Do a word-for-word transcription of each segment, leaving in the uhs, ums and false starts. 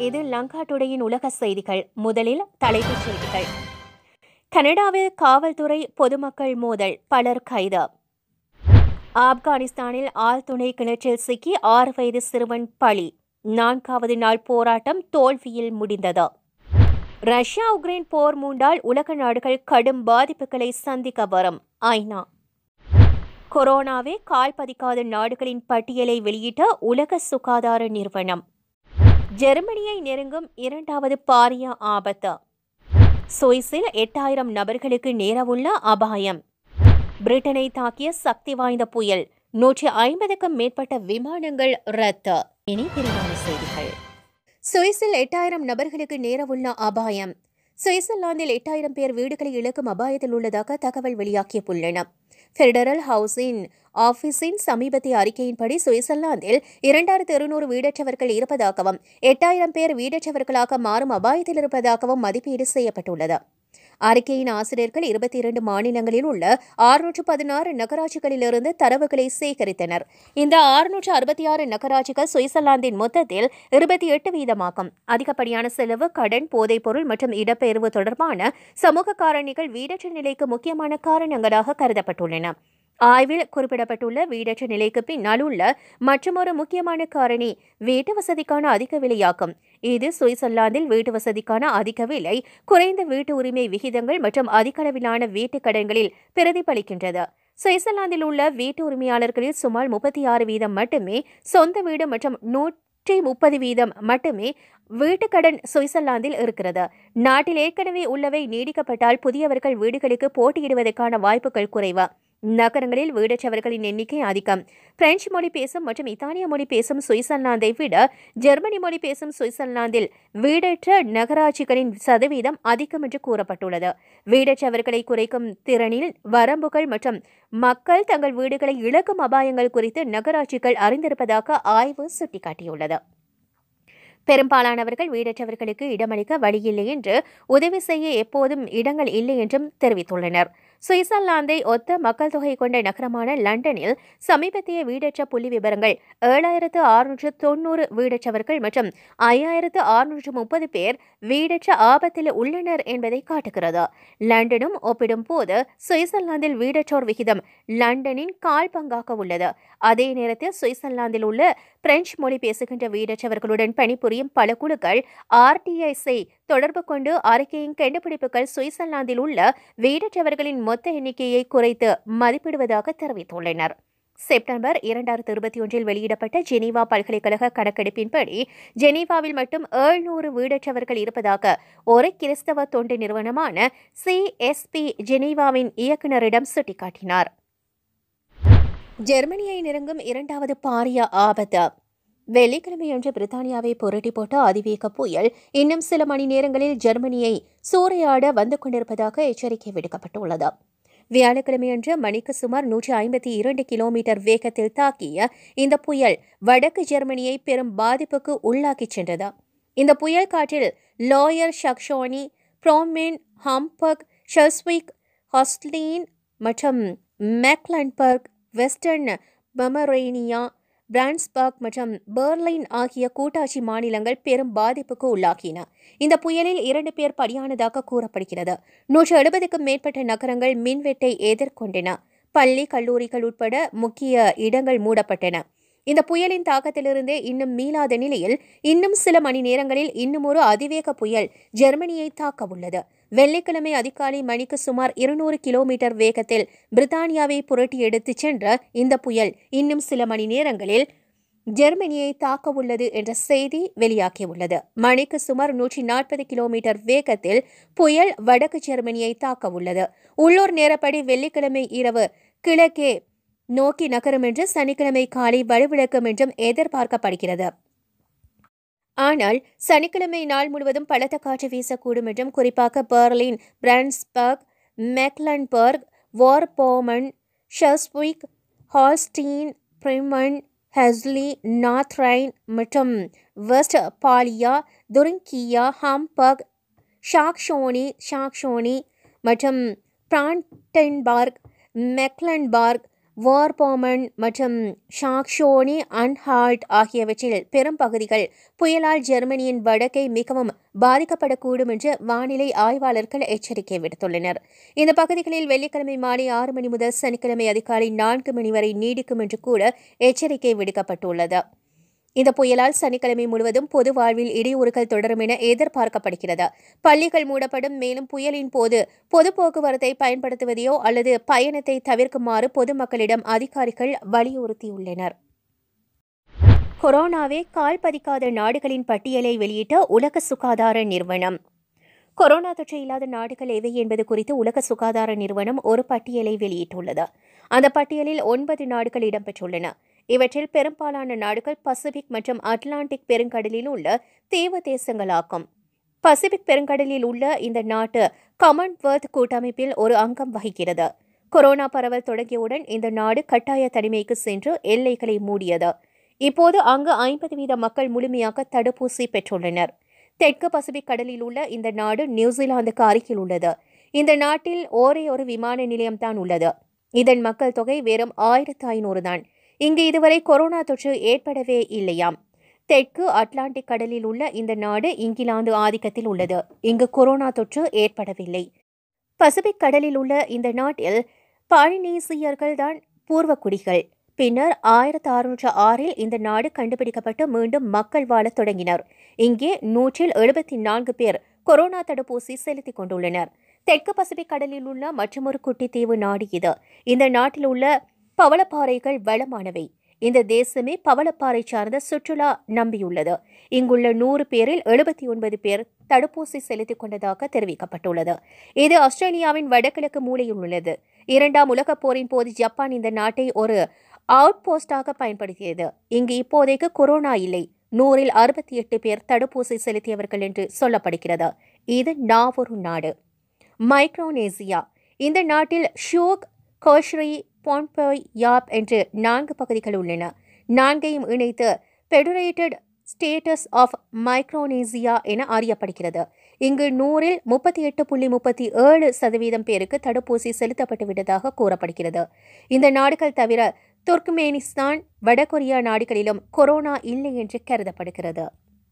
இது லங்கா டுடேயின் உலக செய்திகள். முதலில் தலைப்புச் செய்திகள். கனடாவில் காவல்துறை பொதுமக்கள் மோதல், பலர் கைது. ஆப்கானிஸ்தானில் ஆழ்துணை கிணற்றில் சிக்கி ஆறு வயது சிறுவன் பலி. நான்காவது நாள் போராட்டம் தோல்வியில் முடிந்தது. ரஷ்யா உக்ரைன் போர் மூண்டால் உலக நாடுகள் கடும் பாதிப்புகளை சந்திக்க வரும் ஐநா. கொரோனாவே கால் பதிக்காத நாடுகளின் பட்டியலை வெளியிட்ட உலக சுகாதார நிறுவனம். ஜெர்மனியை நெருங்கும் இரண்டாவது பாரிய ஆபத்து. சுவிஸில் எட்டாயிரம் நபர்களுக்கு நேரவுள்ள அபாயம். பிரிட்டனை தாக்கிய சக்தி வாய்ந்த புயல், நூற்றி ஐம்பதுக்கும் மேற்பட்ட விமானங்கள் ரத்து. இனி விரிவான செய்திகள். சுவிஸில் எட்டாயிரம் நபர்களுக்கு நேரவுள்ள அபாயம். சுவிட்சர்லாந்தில் எட்டாயிரம் பேர் வீடுகளை இழக்கும் அபாயத்தில் உள்ளதாக தகவல் வெளியாகியுள்ளன. பெடரல் ஹவுசிங் ஆபீஸின் சமீபத்திய அறிக்கையின்படி சுவிட்சர்லாந்தில் இரண்டாயிரத்து இருநூறு வீடற்றவர்கள் இருப்பதாகவும் எட்டாயிரம் பேர் வீடற்றவர்களாக மாறும் அபாயத்தில் இருப்பதாகவும் மதிப்பீடு செய்யப்பட்டுள்ளது. அறிக்கையின் ஆசிரியர்கள் இருபத்தி இரண்டு மாநிலங்களில் உள்ள அறுநூற்று பதினாறு நகராட்சிகளிலிருந்து தரவுகளை சேகரித்தனர். இந்த அறுநூற்று அறுபத்தி ஆறு நகராட்சிகள் சுவிட்சர்லாந்தின் மொத்தத்தில் இருபத்தி எட்டு வீதமாகும். அதிகப்படியான செலவு, கடன், போதைப்பொருள் மற்றும் இடப்பெயர்வு தொடர்பான சமூக காரணிகள் வீடற்ற நிலைக்கு முக்கியமான காரணங்களாக கருதப்பட்டுள்ளன. ஆய்வில் குறிப்பிடப்பட்டுள்ள வீடற்ற நிலைக்கு பின்னால் உள்ள மற்றொரு முக்கியமான காரணி வீட்டு வசதிக்கான அதிக விலையாகும். இது சுவிட்சர்லாந்தில் வீட்டு வசதிக்கான அதிக விலை, குறைந்த வீட்டு உரிமை விகிதங்கள் மற்றும் அதிக அளவிலான வீட்டுக் கடன்களில் பிரதிபலிக்கின்றது. சுவிட்சர்லாந்தில் உள்ள வீட்டு உரிமையாளர்களில் சுமார் முப்பத்தி ஆறு வீதம் மட்டுமே சொந்த வீடு மற்றும் நூற்றி முப்பது வீதம் மட்டுமே வீட்டுக்கடன் சுவிட்சர்லாந்தில் இருக்கிறது. நாட்டில் ஏற்கனவே உள்ளவை நீடிக்கப்பட்டால் புதியவர்கள் வீடுகளுக்கு போட்டியிடுவதற்கான வாய்ப்புகள் குறைவு. நகரங்களில் வீடற்றவர்களின் எண்ணிக்கை அதிகம். பிரெஞ்சு மொழி பேசும் மற்றும் இத்தாலிய மொழி பேசும் சுவிட்சர்லாந்தை விட ஜெர்மனி மொழி பேசும் சுவிட்சர்லாந்தில் வீடற்ற நகராட்சிகளின் சதவீதம் அதிகம் என்று கூறப்பட்டுள்ளது. வீடற்றவர்களை குறைக்கும் திறனில் வரம்புகள் மற்றும் மக்கள் தங்கள் வீடுகளை இழக்கும் அபாயங்கள் குறித்து நகராட்சிகள் அறிந்திருப்பதாக ஆய்வு சுட்டிக்காட்டியுள்ளது. பெரும்பாலானவர்கள் வீடற்றவர்களுக்கு இடமளிக்க வழியில்லை என்று, உதவி செய்ய எப்போதும் இடங்கள் இல்லை என்றும் தெரிவித்துள்ளனர். சுவிட்சர்லாந்தை ஒத்த மக்கள் தொகை கொண்ட நகரமான லண்டனில் சமீபத்திய வீடற்ற புள்ளி விவரங்கள் ஏழாயிரத்து அறுநூற்று தொன்னூறு வீடற்றவர்கள் மற்றும் ஐயாயிரத்து அறுநூற்று முப்பது பேர் வீடற்ற ஆபத்தில் உள்ளனர் என்பதை காட்டுகிறது. லண்டனும் ஒப்பிடும் போது சுவிட்சர்லாந்தில் வீடற்றோர் விகிதம் லண்டனின் கால் பங்காக உள்ளது. அதே நேரத்தில் சுவிட்சர்லாந்தில் உள்ள பிரெஞ்சு மொழி பேசுகின்ற வீடற்றவர்களுடன் பணிபுரியும் பல குழுக்கள் ஆர்டிஎஸ்ஐ தொடர்பு கொண்டு அறிக்கையின் கண்டுபிடிப்புகள் சுவிட்சர்லாந்தில் உள்ள வீடற்றவர்களின் மொத்த எண்ணிக்கையை குறைத்து மதிப்பிடுவதாக தெரிவித்துள்ளனர். செப்டம்பர் இரண்டாயிரத்து இருபத்தி ஒன்றில் வெளியிடப்பட்ட ஜெனீவா பல்கலைக்கழக கணக்கெடுப்பின்படி ஜெனீவாவில் மட்டும் எழுநூறு வீடற்றவர்கள் இருப்பதாக ஒரு கிறிஸ்தவ தொண்டு நிறுவனமான சிஎஸ்பி ஜெனீவாவின் இயக்குநரிடம் சுட்டிக்காட்டினார். ஜெர்மனியை நெருங்கும் இரண்டாவது பாரிய ஆபத்து. வெள்ளிக்கிழமையன்று பிரித்தானியாவை புரட்டி போட்ட அதிவேக புயல் இன்னும் சில மணி நேரங்களில் ஜெர்மனியை சூறையாட வந்து கொண்டிருப்பதாக எச்சரிக்கை விடுக்கப்பட்டுள்ளது. வியாழக்கிழமையன்று மணிக்கு சுமார் நூற்றி ஐம்பத்தி இரண்டு கிலோமீட்டர் வேகத்தில் தாக்கிய இந்த புயல் வடக்கு ஜெர்மனியை பெரும் பாதிப்புக்கு உள்ளாக்கிச் சென்றது. இந்த புயல் காற்றில் லோயர் சக்சோனி, புரோமென், ஹாம்பர்க், ஷெல்ஸ்விக், ஹாஸ்லின் மற்றும் மெக்லன்பர்க், வெஸ்டர்ன் பொமரேனியா, பிரான்ஸ்பர்க் மற்றும் பெர்லின் ஆகிய கூட்டாட்சி மாநிலங்கள் பெரும் பாதிப்புக்கு உள்ளாகின. இந்த புயலில் இரண்டு பேர் பலியானதாக கூறப்படுகிறது. நூற்று எழுபதுக்கும் மேற்பட்ட நகரங்கள் மின்வெட்டை எதிர்கொண்டன. பள்ளி, கல்லூரிகள் உட்பட முக்கிய இடங்கள் மூடப்பட்டன. இந்த புயலின் தாக்கத்திலிருந்தே இன்னும் மீளாத நிலையில் இன்னும் சில மணி நேரங்களில் இன்னும் ஒரு அதிவேக புயல் ஜெர்மனியை தாக்க உள்ளது. வெள்ளிக்கிழமை அதிகாலை மணிக்கு சுமார் இருநூறு கிலோமீட்டர் வேகத்தில் பிரித்தானியாவை புரட்டி எடுத்துச் சென்ற இந்த புயல் இன்னும் சில மணி நேரங்களில் ஜெர்மனியை தாக்க உள்ளது என்ற செய்தி வெளியாகியுள்ளது. மணிக்கு சுமார் நூற்றி நாற்பது கிலோமீட்டர் வேகத்தில் புயல் வடக்கு ஜெர்மனியை தாக்க உள்ளது. உள்ளூர் நேரப்படி வெள்ளிக்கிழமை இரவு கிழக்கே நோக்கி நகரும் என்று சனிக்கிழமை காலை வலுவிழக்கும் என்றும் எதிர்பார்க்கப்படுகிறது. ஆனால் சனிக்கிழமை நாள் முழுவதும் பலத்த காற்று வீசக்கூடும் என்றும், குறிப்பாக பெர்லின், பிரான்ஸ்பர்க், Mecklenburg, Vorpommern, Schleswig, Holstein, Bremen, ஹெஸ்லி, நார்த் ரைன் மற்றும் Westphalia, Thuringia, Hamburg, Saxony Saxony மற்றும் பிராண்டன்பர்க், மெக்லன்பர்க் வார்பாமன் மற்றும் ஷாக்ஷோனி அன்ஹால்ட் ஆகியவற்றில் பெரும் பகுதிகள் புயலால் ஜெர்மனியின் வடக்கை மிகவும் பாதிக்கப்படக்கூடும் என்று வானிலை ஆய்வாளர்கள் எச்சரிக்கை விடுத்துள்ளனர். இந்த பகுதிகளில் வெள்ளிக்கிழமை மாலை ஆறு மணி முதல் சனிக்கிழமை அதிகாலை நான்கு மணி வரை நீடிக்கும் என்று கூட எச்சரிக்கை விடுக்கப்பட்டுள்ளது. இந்த புயலால் சனிக்கிழமை முழுவதும் பொது வாழ்வில் இடையூறுகள் தொடரும் என எதிர்பார்க்கப்படுகிறது. பள்ளிகள் மூடப்படும். மேலும் புயலின் போது பொது போக்குவரத்தை பயன்படுத்துவதையோ அல்லது பயணத்தை தவிர்க்குமாறு பொதுமக்களிடம் அதிகாரிகள் வலியுறுத்தியுள்ளனர். கொரோனாவே கால் பதிக்காத நாடுகளின் பட்டியலை வெளியிட்ட உலக சுகாதார நிறுவனம். கொரோனா தொற்று இல்லாத நாடுகள் எவை என்பது குறித்து உலக சுகாதார நிறுவனம் ஒரு பட்டியலை வெளியிட்டுள்ளது. அந்த பட்டியலில் ஒன்பது நாடுகள் இடம்பெற்றுள்ளன. இவற்றில் பெரும்பாலான நாடுகள் பசிபிக் மற்றும் அட்லாண்டிக் பெருங்கடலில் உள்ள தீவு தேசங்களாகும். பசிபிக் பெருங்கடலில் உள்ள இந்த நாட்டு காமன்வெல்த் கூட்டமைப்பில் ஒரு அங்கம் வகிக்கிறது. கொரோனா பரவல் தொடங்கியவுடன் இந்த நாடு கட்டாய தனிமைக்கு சென்று எல்லைகளை மூடியது. இப்போது அங்கு ஐம்பது வீத மக்கள் முழுமையாக தடுப்பூசி பெற்றுள்ளனர். தெற்கு பசிபிக் கடலில் உள்ள இந்த நாடு நியூசிலாந்துக்கு அருகில் உள்ளது. இந்த நாட்டில் ஒரே ஒரு விமான நிலையம்தான் உள்ளது. இதன் மக்கள் தொகை வெறும் ஆயிரத்து ஐநூறு தான். இங்கு இதுவரை கொரோனா தொற்று ஏற்படவே இல்லையாம். தெற்கு அட்லாண்டிக் கடலில் உள்ள இந்த நாடு இங்கிலாந்து ஆதிக்கத்தில் உள்ளது. இங்கு கொரோனா தொற்று ஏற்படவில்லை. பசிபிக் கடலில் உள்ள இந்த நாட்டில் பாலினீசியர்கள் தான் பூர்வக்குடிகள். பின்னர் ஆயிரத்தி அறுநூற்று ஆறில் இந்த நாடு கண்டுபிடிக்கப்பட்டு மீண்டும் மக்கள் வாழத் தொடங்கினர். இங்கே நூற்றில் எழுபத்தி நான்கு பேர் கொரோனா தடுப்பூசி செலுத்திக் கொண்டுள்ளனர். தெற்கு பசிபிக் கடலில் உள்ள மற்றொரு குட்டி தீவு நாடு இது. இந்த நாட்டில் உள்ள பவளப்பாறைகள் வளமானவை. இந்த தேசமே பவளப்பாறை சார்ந்த சுற்றுலா நம்பியுள்ளது. இங்குள்ள நூறு பேரில் எழுபத்தி ஒன்பது பேர் தடுப்பூசி செலுத்திக் கொண்டதாக தெரிவிக்கப்பட்டுள்ளது. இது ஆஸ்திரேலியாவின் வடகிழக்கு மூலையில் உள்ளது. இரண்டாம் உலகப் போரின் போது ஜப்பான் இந்த நாட்டை ஒரு அவுட் போஸ்டாக பயன்படுத்தியது. இங்கு இப்போதைக்கு கொரோனா இல்லை. நூறில் அறுபத்தி எட்டு பேர் தடுப்பூசி செலுத்தியவர்கள் என்று சொல்லப்படுகிறது. இது நாவொரு நாடு. மைக்ரோனேசியா. இந்த நாட்டில் ஷூக், கோஷ்ரி, பான்போய், யாப் என்று நான்கு பகுதிகள் உள்ளன. நான்கையும் இணைத்து பெடரேட்டட் ஸ்டேட்டஸ் ஆஃப் மைக்ரோனேசியா என அறியப்படுகிறது. இங்கு நூறில் முப்பத்தி எட்டு புள்ளி முப்பத்தி ஏழு சதவீதம் பேருக்கு தடுப்பூசி செலுத்தப்பட்டு விட்டதாக கூறப்படுகிறது. இந்த நாடுகள் தவிர துர்க்மேனிஸ்தான், வடகொரியா நாடுகளிலும் கொரோனா இல்லை என்று கருதப்படுகிறது.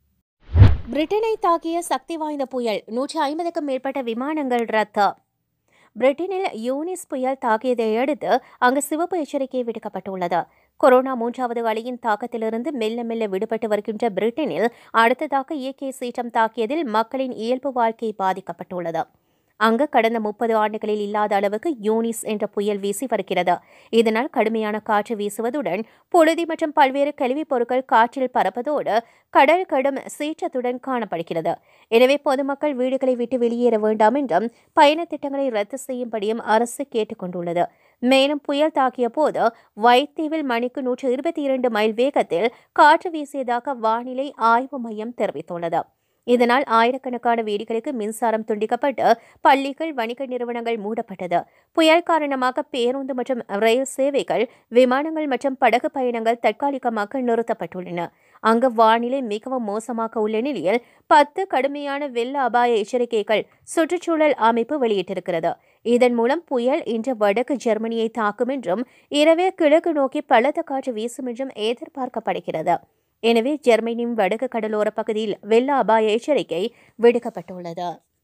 பிரிட்டனை தாக்கிய சக்தி வாய்ந்த புயல். நூற்றி ஐம்பதுக்கும் மேற்பட்ட விமானங்கள் ரத்து. பிரிட்டனில் யூனிஸ் புயல் தாக்கியதை அடுத்து அங்கு சிவப்பு எச்சரிக்கை விடுக்கப்பட்டுள்ளது. கொரோனா மூன்றாவது அலையின் தாக்கத்திலிருந்து மெல்ல மெல்ல விடுபட்டு வருகின்ற பிரிட்டனில் அடுத்ததாக இயற்கை சீற்றம் தாக்கியதில் மக்களின் இயல்பு வாழ்க்கை பாதிக்கப்பட்டுள்ளது. அங்கு கடந்த முப்பது ஆண்டுகளில் இல்லாத அளவுக்கு யூனிஸ் என்ற புயல் வீசி வருகிறது. இதனால் கடுமையான காற்று வீசுவதுடன் புழுதி மற்றும் பல்வேறு கழிவுப் பொருட்கள் காற்றில் பறப்பதோடு கடல் கடும் சீற்றத்துடன் காணப்படுகிறது. எனவே பொதுமக்கள் வீடுகளை விட்டு வெளியேற வேண்டாம் என்றும் பயண திட்டங்களை ரத்து செய்யும்படியும் அரசு கேட்டுக் கொண்டுள்ளது. மேலும் புயல் தாக்கிய போது வைத்தீவில் மணிக்கு நூற்று இருபத்தி இரண்டு மைல் வேகத்தில் காற்று வீசியதாக வானிலை ஆய்வு மையம் தெரிவித்துள்ளது. இதனால் ஆயிரக்கணக்கான வீடுகளுக்கு மின்சாரம் துண்டிக்கப்பட்டு பள்ளிகள், வணிக நிறுவனங்கள் மூடப்பட்டது. புயல் காரணமாக பேருந்து மற்றும் ரயில் சேவைகள், விமானங்கள் மற்றும் படகு பயணங்கள் தற்காலிகமாக நிறுத்தப்பட்டுள்ளன. அங்கு வானிலை மிகவும் மோசமாக உள்ள நிலையில் பத்து கடுமையான வெள்ள அபாய எச்சரிக்கைகள் சுற்றுச்சூழல் அமைப்பு வெளியிட்டிருக்கிறது. இதன் மூலம் புயல் இன்று வடக்கு ஜெர்மனியை தாக்கும் என்றும் இரவே கிழக்கு நோக்கி பலத்த காற்று வீசும் என்றும் எதிர்பார்க்கப்படுகிறது. எனவே ஜெர்மனியின் வடக்கு கடலோர பகுதியில் வெள்ள அபாய எச்சரிக்கை விடுக்கப்பட்டுள்ளது.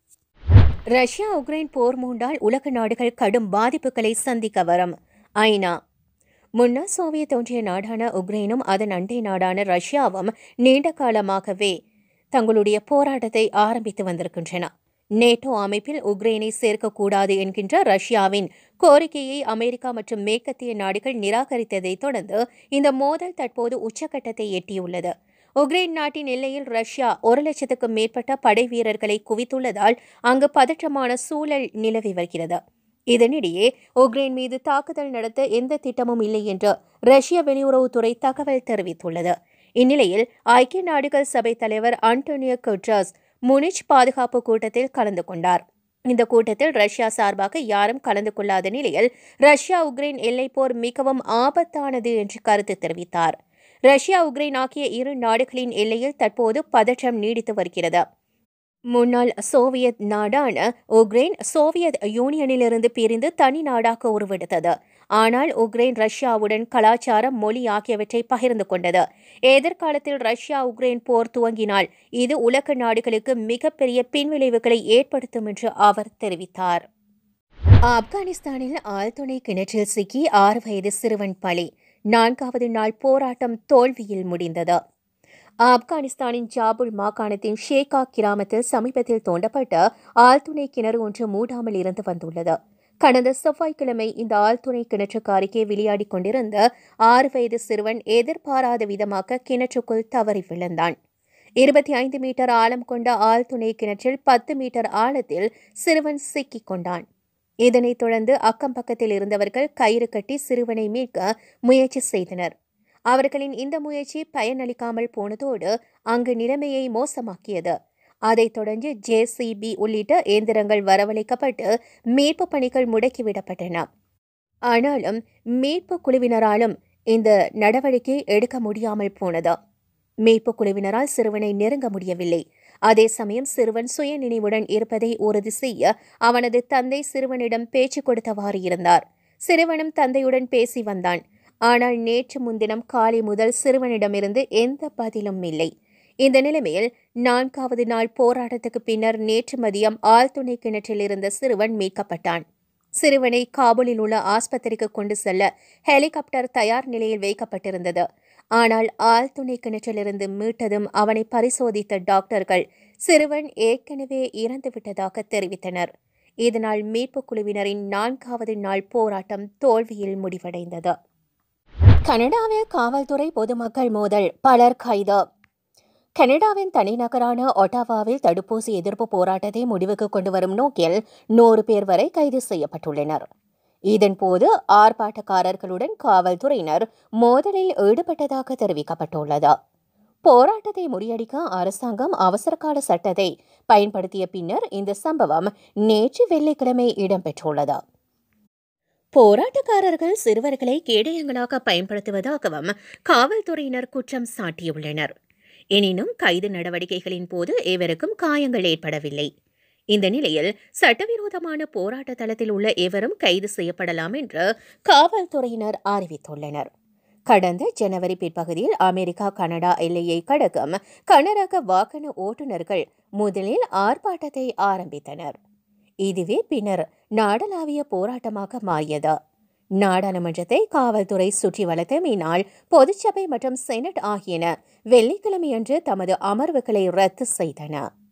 ரஷ்யா உக்ரைன் போர் மூண்டால் உலக நாடுகள் கடும் பாதிப்புகளை சந்திக்க வரும். ஐநா. முன்னர் சோவியத் ஒன்றிய நாடான உக்ரைனும் அதன் அண்டை நாடான ரஷ்யாவும் நீண்ட காலமாகவே தங்களுடைய போராட்டத்தை ஆரம்பித்து வந்திருக்கின்றன. நேட்டோ அமைப்பில் உக்ரைனை சேர்க்கக்கூடாது என்கின்ற ரஷ்யாவின் கோரிக்கையை அமெரிக்கா மற்றும் மேற்கத்திய நாடுகள் நிராகரித்ததைத் தொடர்ந்து இந்த மோதல் தற்போது உச்சக்கட்டத்தை எட்டியுள்ளது. உக்ரைன் நாட்டின் எல்லையில் ரஷ்யா ஒரு லட்சத்துக்கும் மேற்பட்ட படை வீரர்களை குவித்துள்ளதால் அங்கு பதற்றமான சூழல் நிலவி வருகிறது. இதனிடையே உக்ரைன் மீது தாக்குதல் நடத்த எந்த திட்டமும் இல்லை என்று ரஷ்ய வெளியுறவுத்துறை தகவல் தெரிவித்துள்ளது. இந்நிலையில் ஐக்கிய நாடுகள் சபை தலைவர் அன்டோனியோ குட்ரஸ் முனிச் பாதுகாப்பு கூட்டத்தில் கலந்து கொண்டார். இந்த கூட்டத்தில் ரஷ்யா சார்பாக யாரும் கலந்து கொள்ளாத நிலையில் ரஷ்யா உக்ரைன் எல்லைப்போர் மிகவும் ஆபத்தானது என்று கருத்து தெரிவித்தார். ரஷ்யா உக்ரைன் ஆகிய இரு நாடுகளின் எல்லையில் தற்போது பதற்றம் நீடித்து வருகிறது. முன்னாள் சோவியத் நாடான உக்ரைன் சோவியத் யூனியனிலிருந்து பிரிந்து தனி நாடாக உருவெடுத்தது. ஆனால் உக்ரைன் ரஷ்யாவுடன் கலாச்சாரம், மொழி ஆகியவற்றை பகிர்ந்து கொண்டது. எதிர்காலத்தில் ரஷ்யா உக்ரைன் போர் துவங்கினால் இது உலக நாடுகளுக்கு மிகப்பெரிய பின்விளைவுகளை ஏற்படுத்தும் என்று அவர் தெரிவித்தார். ஆப்கானிஸ்தானில் ஆழ்துணை கிணற்றில் சிக்கி ஆறு வயது சிறுவன் பலி. நான்காவது நாள் போராட்டம் தோல்வியில் முடிந்தது. ஆப்கானிஸ்தானின் ஜாபுல் மாகாணத்தின் ஷேகா கிராமத்தில் சமீபத்தில் தோண்டப்பட்ட ஆழ்துணை கிணறு ஒன்று மூடாமல் இருந்து வந்துள்ளது. கடந்த செவ்வாய்க்கிழமை இந்த ஆழ்துணை கிணற்றுக்கு அருகே விளையாடிக் கொண்டிருந்த ஆறு வயது சிறுவன் எதிர்பாராத விதமாக கிணற்றுக்குள் தவறி விழுந்தான். இருபத்தி ஐந்து மீட்டர் ஆழம் கொண்ட ஆழ்துணை கிணற்றில் பத்து மீட்டர் ஆழத்தில் சிறுவன் சிக்கிக் கொண்டான். இதனைத் தொடர்ந்து அக்கம் பக்கத்தில் இருந்தவர்கள் கயிறு கட்டி சிறுவனை மீட்க முயற்சி செய்தனர். அவர்களின் இந்த முயற்சி பயனளிக்காமல் போனதோடு அங்கு நிலைமையை மோசமாக்கியது. அதைத் தொடர்ந்து ஜேசிபி உள்ளிட்ட இயந்திரங்கள் வரவழைக்கப்பட்டு மீட்பு பணிகள் முடக்கிவிடப்பட்டன. ஆனாலும் மீட்பு குழுவினராலும் இந்த நடவடிக்கை எடுக்க முடியாமல் போனது. மீட்பு குழுவினரால் சிறுவனை நெருங்க முடியவில்லை. அதே சமயம் சிறுவன் சுய நினைவுடன் இருப்பதை உறுதி செய்ய அவனது தந்தை சிறுவனிடம் பேச்சு கொடுத்தவாறு இருந்தார். சிறுவனும் தந்தையுடன் பேசி வந்தான். ஆனால் நேற்று முன்தினம் காலை முதல் சிறுவனிடமிருந்து எந்த பதிலும் இல்லை. இந்த நிலைமையில் நான்காவது நாள் போராட்டத்துக்கு பின்னர் நேற்று மதியம் ஆழ்துணை கிணற்றில் இருந்த சிறுவன் மீட்கப்பட்டான். சிறுவனை காபூலில் உள்ள ஆஸ்பத்திரிக்கு கொண்டு செல்ல ஹெலிகாப்டர் தயார் நிலையில் வைக்கப்பட்டிருந்தது. ஆனால் ஆழ்துணை கிணற்றிலிருந்து மீட்டதும் அவனை பரிசோதித்த டாக்டர்கள் சிறுவன் ஏற்கனவே இறந்துவிட்டதாக தெரிவித்தனர். இதனால் மீட்புக் குழுவினரின் நான்காவது நாள் போராட்டம் தோல்வியில் முடிவடைந்தது. கனடாவில் காவல்துறை பொதுமக்கள் மோதல், பலர் கைது. கனடாவின் தலைநகரான ஒட்டாவாவில் தடுப்பூசி எதிர்ப்பு போராட்டத்தை முடிவுக்கு கொண்டுவரும் நோக்கில் நூறு பேர் வரை கைது செய்யப்பட்டுள்ளனர். இதன்போது ஆர்ப்பாட்டக்காரர்களுடன் காவல்துறையினர் மோதலில் ஈடுபட்டதாக தெரிவிக்கப்பட்டுள்ளது. போராட்டத்தை முறியடிக்க அரசாங்கம் அவசரகால சட்டத்தை பயன்படுத்திய பின்னர் இந்த சம்பவம் நேற்று வெள்ளிக்கிழமை இடம்பெற்றுள்ளது. போராட்டக்காரர்கள் சிறுவர்களை கேடயங்களாக பயன்படுத்துவதாகவும் காவல்துறையினர் குற்றம் சாட்டியுள்ளனர். எனினும் கைது நடவடிக்கைகளின் போது எவருக்கும் காயங்கள் ஏற்படவில்லை. இந்த நிலையில் சட்டவிரோதமான போராட்ட தளத்தில் உள்ள எவரும் கைது செய்யப்படலாம் என்று காவல்துறையினர் அறிவித்துள்ளனர். கடந்த ஜனவரி பிற்பகுதியில் அமெரிக்கா கனடா எல்லையை கடக்கும் கனரக வாகன ஓட்டுநர்கள் முதலில் ஆர்ப்பாட்டத்தை ஆரம்பித்தனர். இதுவே பின்னர் நாடளாவிய போராட்டமாக மாறியது. நாடாளுமன்றத்தை காவல்துறை சுற்றி வளைத்தமையினால் பொதுச்சபை மற்றும் செனட் ஆகியன வெள்ளிக்கிழமையன்று தமது அமர்வுகளை ரத்து செய்தன.